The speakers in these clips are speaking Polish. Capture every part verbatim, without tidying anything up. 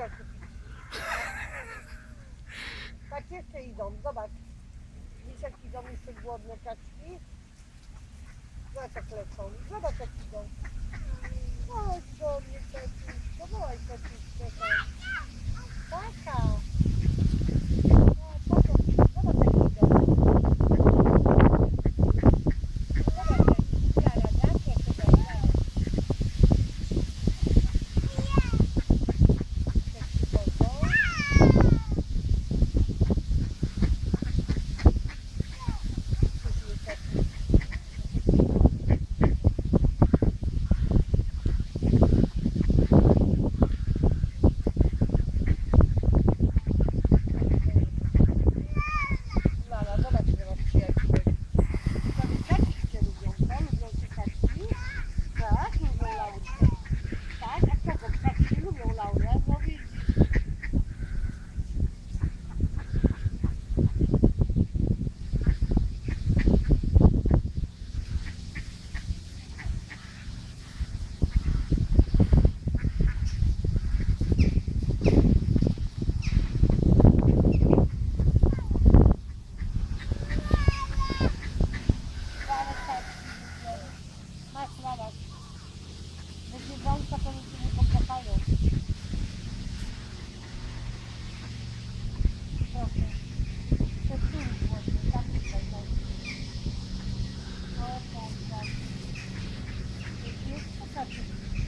chciał kupić. Tak jeszcze idą, zobacz. Widzisz jak idą jeszcze głodne kaczki? Zobacz jak lecą, zobacz jak idą. Chodź do mnie Petuszko, wołaj Petuszkę. Taka. No, taka. Zobacz jak idą. Zobacz jak jara, tak? Jak to jara. Jak ci chodzą. Wędka to nic nie pokochają. Proszę. To tu właśnie, tam tutaj. O, tak, tak. Jest pokażę.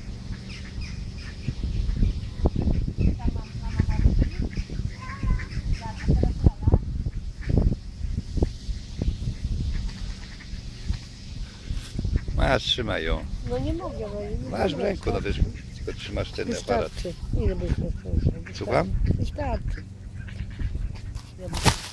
Tam mam, mama ma ruki. Tak, a teraz mama. Masz, trzymaj ją. No nie mogę, no nie Masz w ręku, no wiesz, tylko trzymasz ten aparat. Wystarczy. Ile byś chciał? Słucham? Wystarczy. Ja